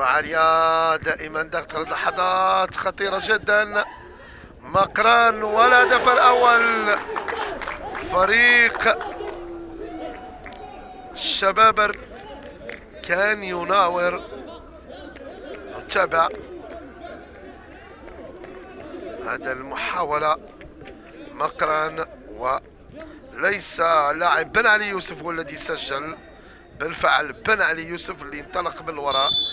كرة عالية دائما داخل اللحظات خطيرة جدا. مقران والهدف الأول فريق الشبابر كان يناور. نتابع هذا المحاولة. مقران وليس لاعب بن علي يوسف هو الذي سجل، بالفعل بن علي يوسف اللي انطلق من الوراء